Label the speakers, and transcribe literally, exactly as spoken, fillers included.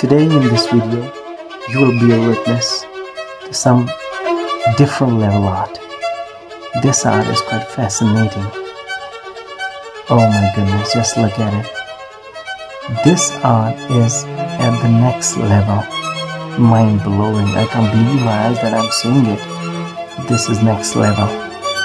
Speaker 1: Today in this video, you will be a witness to some different level art. This art is quite fascinating. Oh my goodness, just look at it. This art is at the next level. Mind-blowing. I can't believe my eyes that I'm seeing it. This is next level.